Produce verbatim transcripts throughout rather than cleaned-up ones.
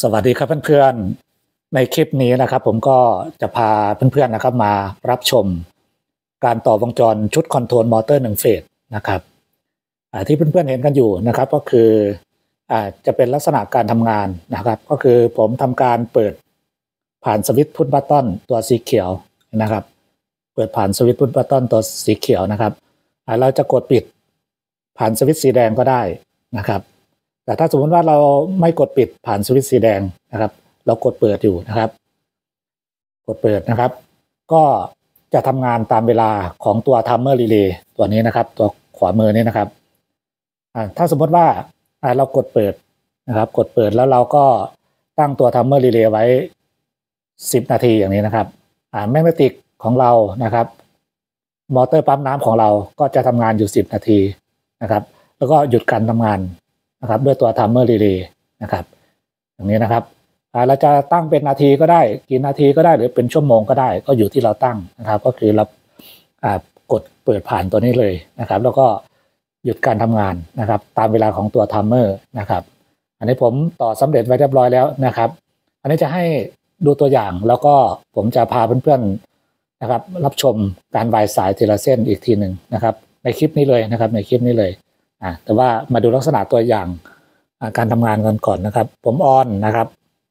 สวัสดีครับเพื่อนๆในคลิปนี้นะครับผมก็จะพาเพื่อนๆนะครับมารับชมการต่อวงจรชุดคอนโทรลมอเตอร์หนึ่งเฟสนะครับที่เพื่อนๆเห็นกันอยู่นะครับก็คืออาจะเป็นลักษณะการทำงานนะครับก็คือผมทำการเปิดผ่านสวิตช์พุชบัตตอนตัวสีเขียวนะครับเปิดผ่านสวิตช์พุชบัตตอนตัวสีเขียวนะครับเราจะกดปิดผ่านสวิตช์สีแดงก็ได้นะครับแต่ถ้าสมมติว่าเราไม่กดปิดผ่านสวิตช์สีแดงนะครับเรากดเปิดอยู่นะครับกดเปิดนะครับก็จะทำงานตามเวลาของตัว Timer Relay ตัวนี้นะครับตัวขวามือนี้นะครับถ้าสมมติว่าเรากดเปิดนะครับกดเปิดแล้วเราก็ตั้งตัว Timer Relay ไว้สิบนาทีอย่างนี้นะครับแมกเนติกของเรานะครับมอเตอร์ปั๊มน้ำของเราก็จะทำงานอยู่สิบนาทีนะครับแล้วก็หยุดการทำงานนะครับด้วยตัว Timer Relay นะครับอย่างนี้นะครับเราจะตั้งเป็นนาทีก็ได้กี่นาทีก็ได้หรือเป็นชั่วโมงก็ได้ก็อยู่ที่เราตั้งนะครับก็คือเรากดเปิดผ่านตัวนี้เลยนะครับแล้วก็หยุดการทำงานนะครับตามเวลาของตัว Timer นะครับอันนี้ผมต่อสำเร็จไว้เรียบร้อยแล้วนะครับอันนี้จะให้ดูตัวอย่างแล้วก็ผมจะพาเพื่อนๆนะครับรับชมการวายสายทีละเส้นอีกทีหนึ่งนะครับในคลิปนี้เลยนะครับในคลิปนี้เลยอ่าแต่ว่ามาดูลักษณะตัวอย่างการทำงานกันก่อนนะครับผมออนนะครับ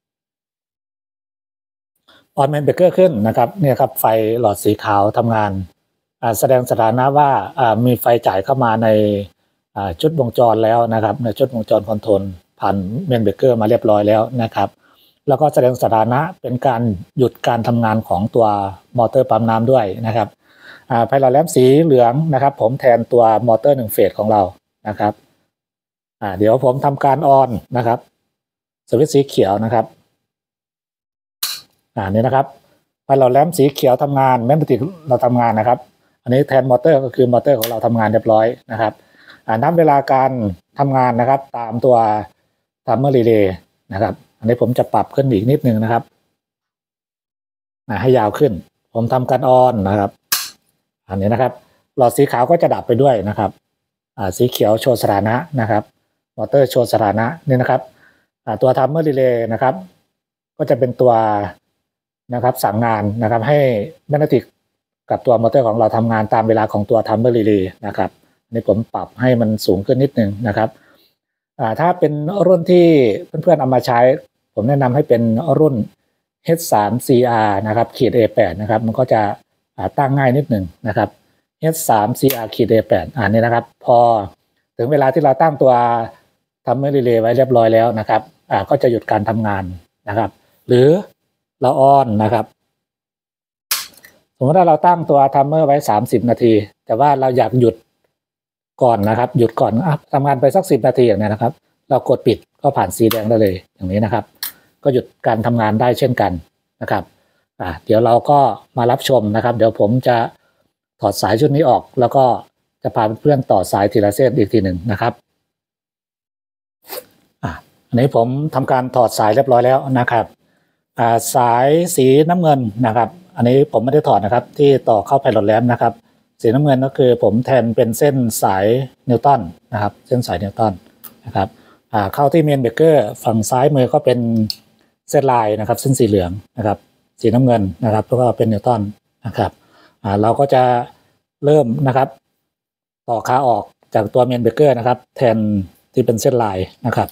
ออนแมนเบรกเกอร์ขึ้นนะครับเนี่ยครับไฟหลอดสีขาวทำงานแสดงสถานะว่ามีไฟจ่ายเข้ามาในชุดวงจรแล้วนะครับในชุดวงจรคอนโทรลผ่านแมนเบรกเกอร์มาเรียบร้อยแล้วนะครับแล้วก็แสดงสถานะเป็นการหยุดการทำงานของตัวมอเตอร์ปั๊มน้ำด้วยนะครับไฟหลอดแลมสีเหลืองนะครับผมแทนตัวมอเตอร์หนึ่งเฟสของเรานะครับเดี๋ยวผมทำการออนนะครับสวิตช์สีเขียวนะครับอ่านี่นะครับไฟหลอดแลมสีเขียวทำงานแมกเนติกเราทำงานนะครับอันนี้แทนมอเตอร์ก็คือมอเตอร์ของเราทำงานเรียบร้อยนะครับอ่านับเวลาการทำงานนะครับตามตัว Timer Relay นะครับอันนี้ผมจะปรับขึ้นอีกนิดนึงนะครับอ่าให้ยาวขึ้นผมทำการออนนะครับอันนี้นะครับหลอดสีขาวก็จะดับไปด้วยนะครับอ่าสีเขียวโชว์สถานะนะครับมอเตอร์โชว์สถานะนี่นะครับอ่าตัว Timer Relay นะครับก็จะเป็นตัวนะครับสั่งงานนะครับให้แมกเนติกกับตัวมอเตอร์ของเราทำงานตามเวลาของตัว Timer Relay นะครับนี่ผมปรับให้มันสูงขึ้นนิดนึงนะครับอ่าถ้าเป็นรุ่นที่เพื่อนๆเอามาใช้ผมแนะนำให้เป็นรุ่น เอช ทรี ซี อาร์ นะครับขีด เอ แปด นะครับมันก็จะตั้งง่ายนิดหนึ่งนะครับ เอช ทรี ซี อาร์ ขีด เอ แปด อ่านี่นะครับพอถึงเวลาที่เราตั้งตัว Timer Relay ไว้เรียบร้อยแล้วนะครับอ่าก็จะหยุดการทำงานนะครับหรือเราออนนะครับสมมติว่าเราตั้งตัว Timer ไว้สามสิบนาทีแต่ว่าเราอยากหยุดก่อนนะครับหยุดก่อนทำงานไปสักสิบนาทีอย่างนี้นะครับเรากดปิดก็ผ่านสีแดงได้เลยอย่างนี้นะครับก็หยุดการทำงานได้เช่นกันนะครับอ่าเดี๋ยวเราก็มารับชมนะครับเดี๋ยวผมจะถอดสายชุดนี้ออกแล้วก็จะพาเพื่อนต่อสายทีละเส้นอีกทีหนึ่งนะครับอ่าอันนี้ผมทำการถอดสายเรียบร้อยแล้วนะครับอ่าสายสีน้ำเงินนะครับอันนี้ผมไม่ได้ถอดนะครับที่ต่อเข้าไพลอตแลมนะครับสีน้ำเงินก็คือผมแทนเป็นเส้นสายนิวตันนะครับเส้นสายนิวตันนะครับอ่าเข้าที่เมนเบรกเกอร์ฝั่งซ้ายมือก็เป็นเส้นลายนะครับเส้นสีเหลืองนะครับสีน้ำเงินนะครับแล้วก็เป็นนิวตันนะครับอ่าเราก็จะเริ่มนะครับต่อขาออกจากตัวเมนเบรกเกอร์นะครับแทนที่เป็นเส้นลายนะครับ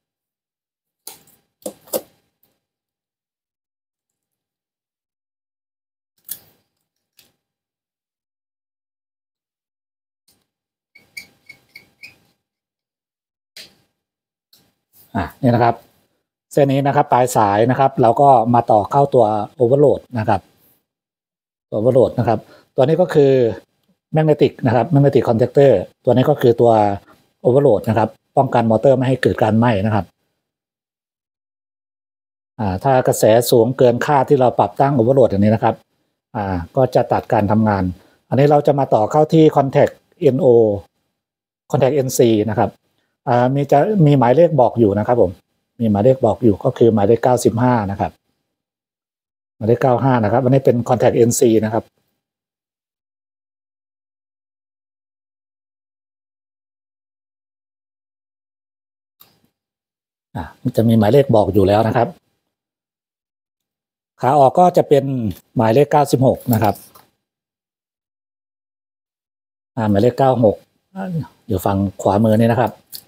อ่านี่นะครับเส้นนี้นะครับปลายสายนะครับเราก็มาต่อเข้าตัวโอเวอร์โหลดนะครับตัวโอเวอร์โหลดนะครับตัวนี้ก็คือแมกเนติกนะครับแมกเนติกคอนแทคเตอร์ตัวนี้ก็คือตัวโอเวอร์โหลดนะครับป้องกันมอเตอร์ไม่ให้เกิดการไหม้นะครับอ่าถ้ากระแสสูงเกินค่าที่เราปรับตั้งโอเวอร์โหลดอย่างนี้นะครับอ่าก็จะตัดการทำงานอันนี้เราจะมาต่อเข้าที่ Contact เอ็น โอ Contact เอ็น ซี นะครับอ่ามีจะมีหมายเลขบอกอยู่นะครับผมมีหมายเลขบอกอยู่ก็คือหมายเลขเก้าสิบห้านะครับหมายเลขเก้าห้านะครับอันนี้เป็น Contact เอ็น ซี นะครับอ่าจะมีหมายเลขบอกอยู่แล้วนะครับขาออกก็จะเป็นหมายเลขเก้าสิบหกนะครับอ่าหมายเลขเก้าหกอยู่ฝั่งขวามือนี่นะครับ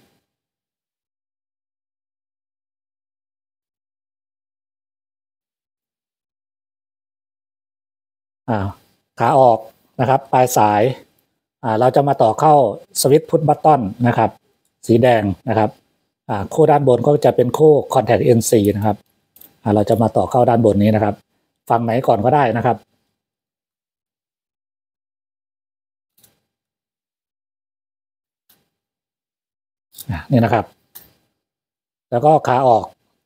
อ่าขาออกนะครับปลายสายอ่าเราจะมาต่อเข้าสวิตช์พุทบัตตอนนะครับสีแดงนะครับอ่าคู่ด้านบนก็จะเป็นคู่ Contact เอ็น ซี นะครับอ่าเราจะมาต่อเข้าด้านบนนี้นะครับฝั่งไหนก่อนก็ได้นะครับนี่นะครับแล้วก็ขาออก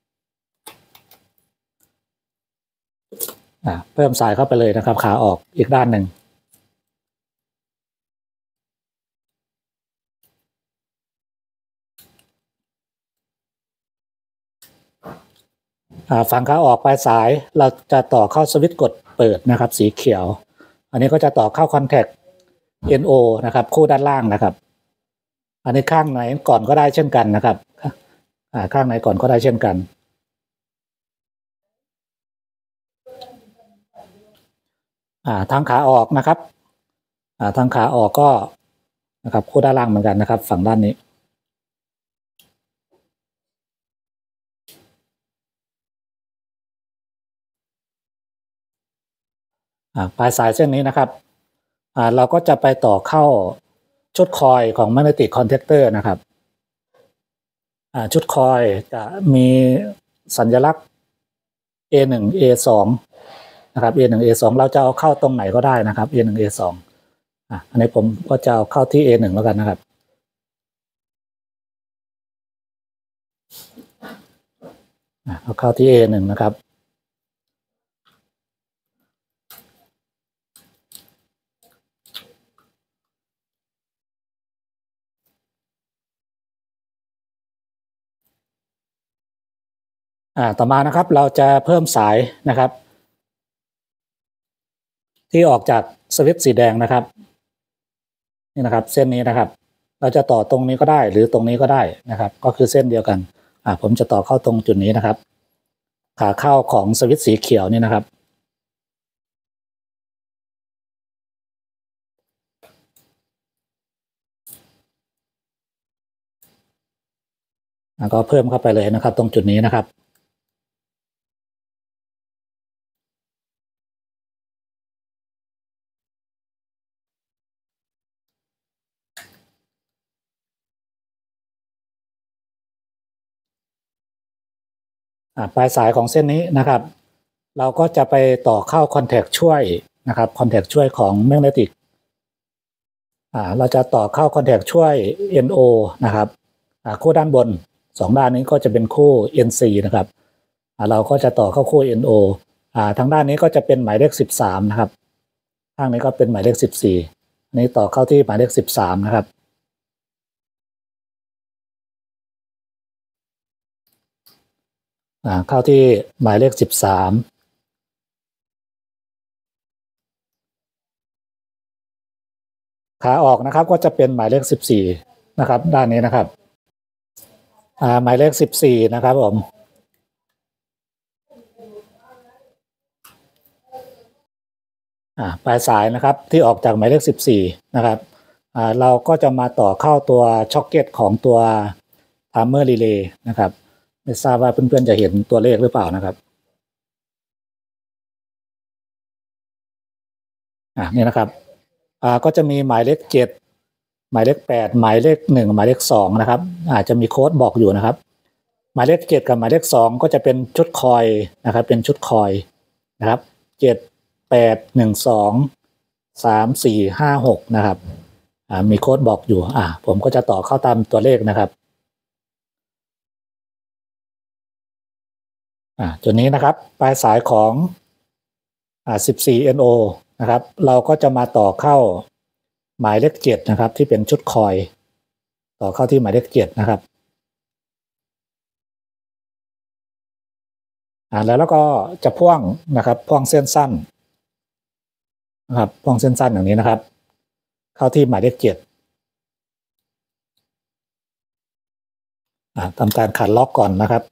อ่าเพิ่มสายเข้าไปเลยนะครับขาออกอีกด้านหนึ่งฝั่งขาออกปลายสายเราจะต่อเข้าสวิตช์กดเปิดนะครับสีเขียวอันนี้ก็จะต่อเข้า Contact เอ็น โอ นะครับคู่ด้านล่างนะครับอันนี้ข้างไหนก่อนก็ได้เช่นกันนะครับข้างไหนก่อนก็ได้เช่นกันทางขาออกนะครับทางขาออกก็นะครับคู่ด้านล่างเหมือนกันนะครับฝั่งด้านนี้ปลายสายเส้นนี้นะครับเราก็จะไปต่อเข้าชุดคอยของ Magnetic Contactor นะครับชุดคอยจะมีสัญลักษณ์ เอ หนึ่ง เอ สอง นะครับ เอ หนึ่ง เอ สอง เราจะเอาเข้าตรงไหนก็ได้นะครับ เอ หนึ่ง เอ สอง อ่ะอันนี้ผมก็จะเอาเข้าที่ เอ หนึ่ง แล้วกันนะครับเอาเข้าที่ เอ หนึ่ง นะครับอ่าต่อมานะครับเราจะเพิ่มสายนะครับที่ออกจากสวิตช์สีแดงนะครับนี่นะครับเส้นนี้นะครับเราจะต่อตรงนี้ก็ได้หรือตรงนี้ก็ได้นะครับก็คือเส้นเดียวกันอ่าผมจะต่อเข้าตรงจุดนี้นะครับขาเข้าของสวิตช์สีเขียวนี่นะครับแล้วก็เพิ่มเข้าไปเลยนะครับตรงจุดนี้นะครับปลายสายของเส้นนี้นะครับเราก็จะไปต่อเข้าคอนแทคช่วยนะครับคอนแทคช่วยของแมกเนติกอ่าเราจะต่อเข้าคอนแทคช่วย เอ็น โอ นะครับอ่าคู่ด้านบนสองด้านนี้ก็จะเป็นคู่ เอ็น ซี นะครับอ่าเราก็จะต่อเข้าคู่ เอ็น โอ อ่าทางด้านนี้ก็จะเป็นหมายเลขสิบสามนะครับข้างนี้ก็เป็นหมายเลขสิบสี่อันนี้ต่อเข้าที่หมายเลขสิบสามนะครับอ่าเข้าที่หมายเลขสิบสามขาออกนะครับก็จะเป็นหมายเลขสิบสี่นะครับด้านนี้นะครับอ่าหมายเลขสิบสี่นะครับผมอ่าปลายสายนะครับที่ออกจากหมายเลขสิบสี่นะครับอ่าเราก็จะมาต่อเข้าตัวช็อคเก็ตของตัว Timer Relay นะครับไม่ทราบว่าเพื่อนๆจะเห็นตัวเลขหรือเปล่านะครับอ่านี่นะครับอ่าก็จะมีหมายเลขเจ็ดหมายเลขแปดหมายเลขหนึ่งหมายเลขสองนะครับอาจจะมีโค้ดบอกอยู่นะครับหมายเลขเจ็ดกับหมายเลขสองก็จะเป็นชุดคอยนะครับเป็นชุดคอยนะครับเจ็ดแปดหนึ่งสองสามสี่ห้าหกนะครับอ่ามีโค้ดบอกอยู่อ่าผมก็จะต่อเข้าตามตัวเลขนะครับอ่าจุดนี้นะครับปลายสายของอ่าสิบสี่ เอ็น โอ นะครับเราก็จะมาต่อเข้าหมายเลขเจ็ดนะครับที่เป็นชุดคอยต่อเข้าที่หมายเลขเจ็ดนะครับอ่าแล้วแล้วก็จะพ่วงนะครับพ่วงเส้นสั้นนะครับพ่วงเส้นสั้นอย่างนี้นะครับเข้าที่หมายเลขเจ็ดทำการขันล็อกก่อนนะครับ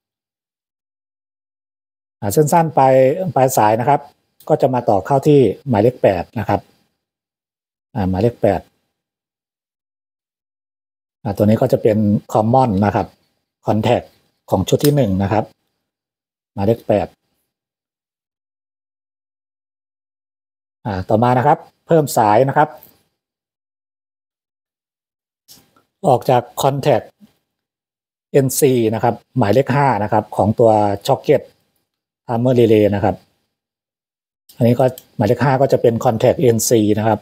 เส้นสั้นปลายปลายสายนะครับก็จะมาต่อเข้าที่หมายเลขแปดนะครับหมายเลขแปดตัวนี้ก็จะเป็น common นะครับ contact ของชุดที่หนึ่งนะครับหมายเลขแปดต่อมานะครับเพิ่มสายนะครับออกจาก contact เอ็น ซี นะครับหมายเลขห้านะครับของตัว socket timer relay นะครับอันนี้ก็หมายเลขห้าก็จะเป็น contact เอ็น ซี นะครับ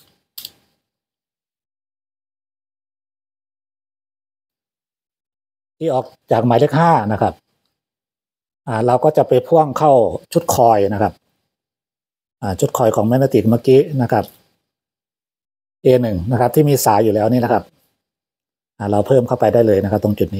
ที่ออกจากหมายเลขห้านะครับอ่าเราก็จะไปพ่วงเข้าชุดคอยนะครับอ่าชุดคอยของแมกเนติกเมื่อกี้นะครับ เอ หนึ่ง นะครับที่มีสายอยู่แล้วนี่นะครับอ่าเราเพิ่มเข้าไปได้เลยนะครับตรงจุดนี้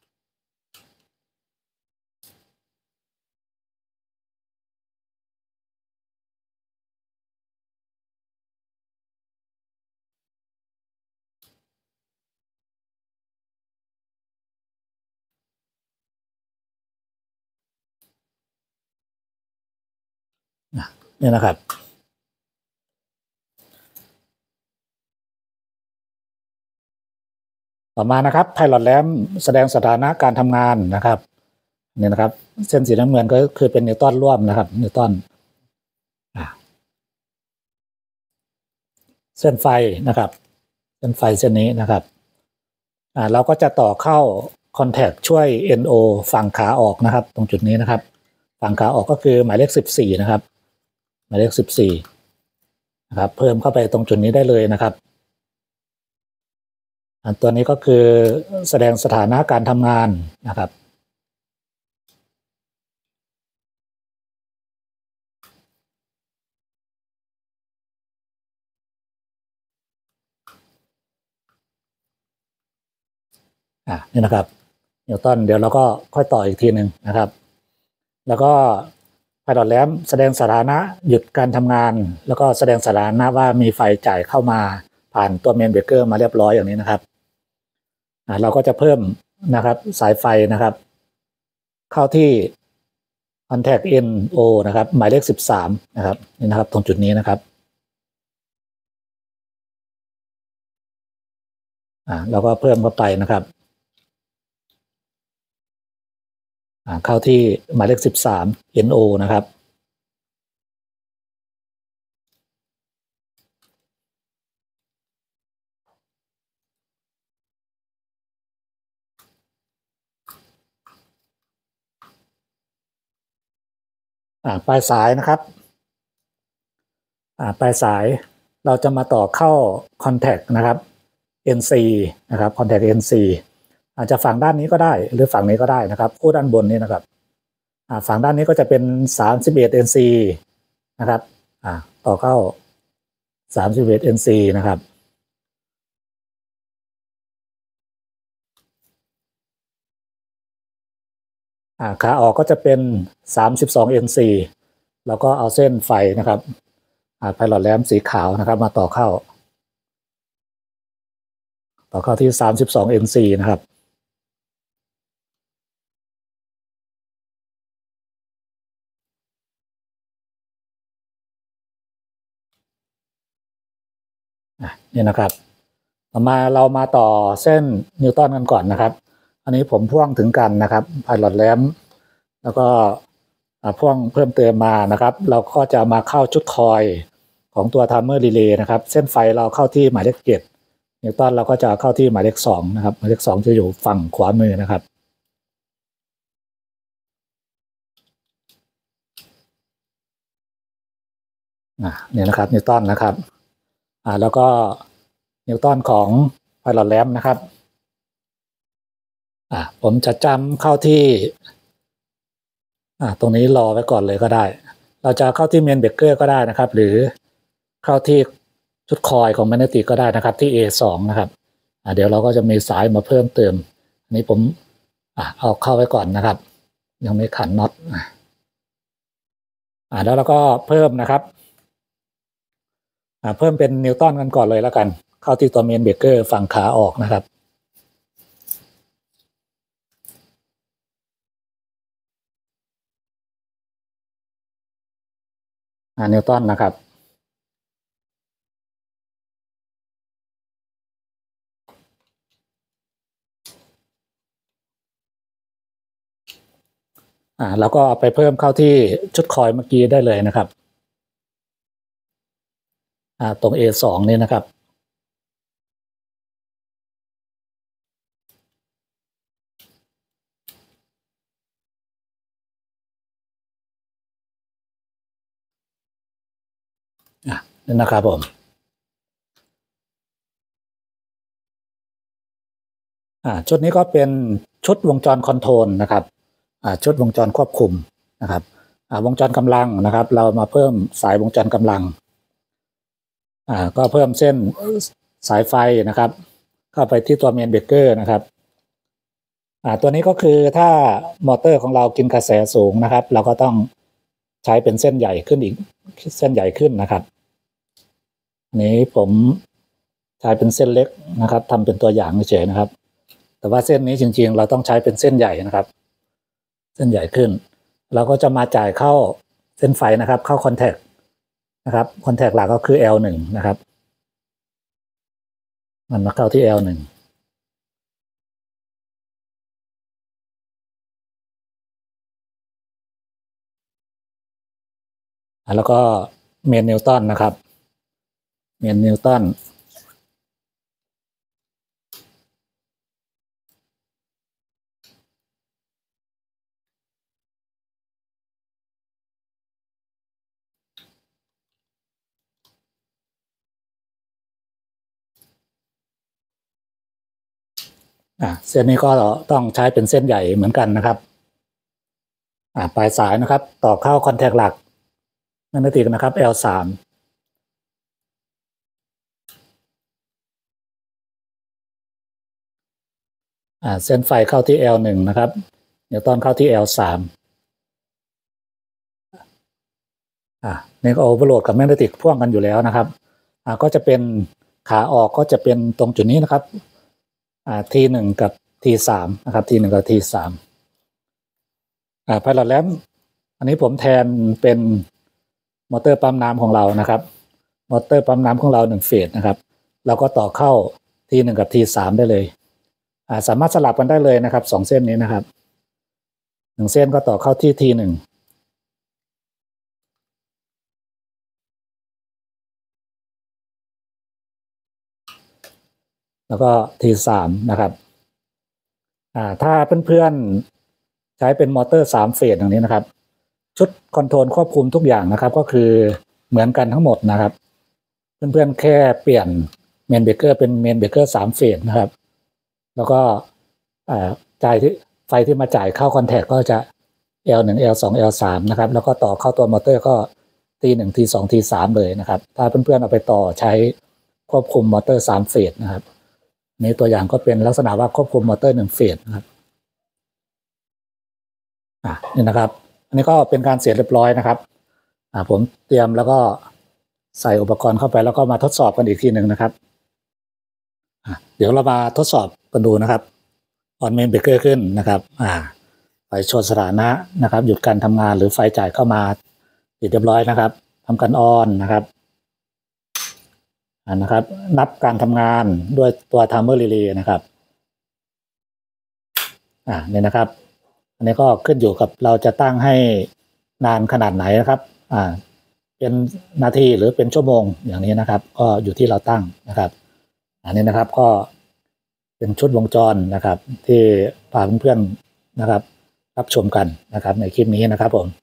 นี่นะครับต่อมานะครับ Pilot Lamp แสดงสถานะการทำงานนะครับนี่นะครับเส้นสีน้ำเงินก็คือเป็นนิวตันร่วมนะครับนิวตันเส้นไฟนะครับเส้นไฟเส้นนี้นะครับอ่าเราก็จะต่อเข้า Contact ช่วย เอ็น โอ ฝั่งขาออกนะครับตรงจุดนี้นะครับฝั่งขาออกก็คือหมายเลขสิบสี่นะครับหมายเลขสิบสี่นะครับเพิ่มเข้าไปตรงจุดนี้ได้เลยนะครับอันตัวนี้ก็คือแสดงสถานะการทำงานนะครับอ่านี่นะครับนิวตันเดี๋ยวเราก็ค่อยต่ออีกทีหนึ่งนะครับแล้วก็Pilot Lampแสดงสถานะหยุดการทำงานแล้วก็แสดงสถานะว่ามีไฟจ่ายเข้ามาผ่านตัวเมนเบรกเกอร์มาเรียบร้อยอย่างนี้นะครับอ่าเราก็จะเพิ่มนะครับสายไฟนะครับเข้าที่ contact เอ็น โอ นะครับหมายเลขสิบสามนะครับนี่นะครับตรงจุดนี้นะครับอ่าเราก็เพิ่มเข้าไปนะครับอ่าเข้าที่หมายเลขสิบสาม เอ็น โอ นะครับอ่าปลายสายนะครับอ่าปลายสายเราจะมาต่อเข้า contact นะครับ เอ็น ซี นะครับ contact เอ็น ซี อาจจะฝั่งด้านนี้ก็ได้หรือฝั่งนี้ก็ได้นะครับคู่ด้านบนนี้นะครับอ่าฝั่งด้านนี้ก็จะเป็นสามสิบเอ็ด เอ็น ซี นะครับอ่าต่อเข้าสามสิบเอ็ด เอ็น ซี นะครับอ่าขาออกก็จะเป็นสามสิบสอง เอ็น ซี แล้วก็เอาเส้นไฟนะครับอ่า Pilot Lamp สีขาวนะครับมาต่อเข้าต่อเข้าที่สามสิบสอง เอ็น ซี นะครับนี่นะครับต่อมาเรามาต่อเส้นนิวตันกันก่อนนะครับอันนี้ผมพ่วงถึงกันนะครับ Pilot Lamp แล้วก็พ่วงเพิ่มเติมมานะครับเราก็จะมาเข้าชุดคอยของตัว Timer Relay นะครับเส้นไฟเราเข้าที่หมายเลขเจ็ดนิวตันเราก็จะเข้าที่หมายเลขสองนะครับหมายเลขสองจะอยู่ฝั่งขวามือนะครับอ่าเนี่ยนะครับนิวตันนะครับอ่าแล้วก็นิวตันของ Pilot Lamp นะครับอ่าผมจะจำเข้าที่อ่าตรงนี้รอไว้ก่อนเลยก็ได้เราจะเข้าที่เมนเบรกเกอร์ก็ได้นะครับหรือเข้าที่ชุดคอยของแมกเนติกก็ได้นะครับที่ เอ สอง นะครับอ่าเดี๋ยวเราก็จะมีสายมาเพิ่มเติมอันนี้ผมอ่าเอาเข้าไว้ก่อนนะครับยังไม่ขันน็อตอ่าแล้วเราก็เพิ่มนะครับอ่าเพิ่มเป็นนิวตันกันก่อนเลยแล้วกันเข้าที่ตัวเมนเบรกเกอร์ฝั่งขาออกนะครับนิวตันนะครับอ่าแล้วก็ไปเพิ่มเข้าที่ชุดคอยเมื่อกี้ได้เลยนะครับอ่าตรง เอ สอง นี่นะครับอ่านี่นะครับผมอ่าชุดนี้ก็เป็นชุดวงจรคอนโทรลนะครับอ่าชุดวงจรควบคุมนะครับอ่าวงจรกำลังนะครับเรามาเพิ่มสายวงจรกำลังอ่าก็เพิ่มเส้นสายไฟนะครับเข้าไปที่ตัวเมนเบรกเกอร์นะครับอ่าตัวนี้ก็คือถ้ามอเตอร์ของเรากินกระแสสูงนะครับเราก็ต้องใช้เป็นเส้นใหญ่ขึ้นอีกเส้นใหญ่ขึ้นนะครับอันนี้ผมใช้เป็นเส้นเล็กนะครับทำเป็นตัวอย่างเฉยๆนะครับแต่ว่าเส้นนี้จริงๆเราต้องใช้เป็นเส้นใหญ่นะครับเส้นใหญ่ขึ้นเราก็จะมาจ่ายเข้าเส้นไฟนะครับเข้าคอนแทคนะครับคอนแทคหลักก็คือ แอล หนึ่ง นะครับมันมาเข้าที่ แอล หนึ่ง แล้วก็เมนนิวตันนะครับเมนนิวตันอ่าเส้นนี้ก็ต้องใช้เป็นเส้นใหญ่เหมือนกันนะครับอ่าปลายสายนะครับต่อเข้าคอนแทคหลักแมกเนติกนะครับ แอล สาม อ่าเส้นไฟเข้าที่ แอล หนึ่ง นะครับนิวตันเข้าที่ แอล สาม อ่านี่ก็โอเวอร์โหลดกับแมกเนติกพ่วงกันอยู่แล้วนะครับอ่าก็จะเป็นขาออกก็จะเป็นตรงจุดนี้นะครับอ่า ที หนึ่ง กับ ที สาม นะครับ ที หนึ่ง กับ ที สาม อ่าไพลอตแลมอันนี้ผมแทนเป็นมอเตอร์ปั๊มน้ำของเรานะครับมอเตอร์ปั๊มน้ำของเราหนึ่งเฟสนะครับเราก็ต่อเข้า ที หนึ่ง กับ ที สาม ได้เลยอ่าสามารถสลับกันได้เลยนะครับสองเส้นนี้นะครับหนึ่งเส้นก็ต่อเข้าที่ ที หนึ่ง แล้วก็ ที สาม นะครับอ่าถ้าเพื่อนๆใช้เป็นมอเตอร์สามเฟสอย่างนี้นะครับชุดคอนโทรลควบคุมทุกอย่างนะครับก็คือเหมือนกันทั้งหมดนะครับเพื่อนๆแค่เปลี่ยนเมนเบรกเกอร์เป็นเมนเบรกเกอร์สามเฟสนะครับแล้วก็จ่ายที่ไฟที่มาจ่ายเข้าคอนแทคก็จะ แอล หนึ่ง แอล สอง แอล สาม นะครับแล้วก็ต่อเข้าตัวมอเตอร์ก็ ที หนึ่ง ที สอง ที สาม เลยนะครับถ้าเพื่อนๆเอาไปต่อใช้ควบคุมมอเตอร์สามเฟสนะครับนี่ตัวอย่างก็เป็นลักษณะว่าควบคุมมอเตอร์หนึ่งเฟสนะครับอ่ะนี่นะครับอันนี้ก็เป็นการเสร็จเรียบร้อยนะครับอ่าผมเตรียมแล้วก็ใส่อุปกรณ์เข้าไปแล้วก็มาทดสอบกันอีกทีหนึ่งนะครับอ่ะเดี๋ยวเรามาทดสอบกันดูนะครับออนเมนเบรกเกอร์ขึ้นนะครับอ่าไฟชนสถานะนะครับหยุดการทำงานหรือไฟจ่ายเข้ามาติดเรียบร้อยนะครับทำการออนนะครับอ่านะครับนับการทำงานด้วยตัวไทม์เมอร์รีเลย์นะครับอ่าเนี่ยนะครับอันนี้ก็ขึ้นอยู่กับเราจะตั้งให้นานขนาดไหนนะครับอ่าเป็นนาทีหรือเป็นชั่วโมงอย่างนี้นะครับก็อยู่ที่เราตั้งนะครับอันนี้นะครับก็เป็นชุดวงจรนะครับที่พาเพื่อนๆนะครับรับชมกันนะครับในคลิปนี้นะครับผม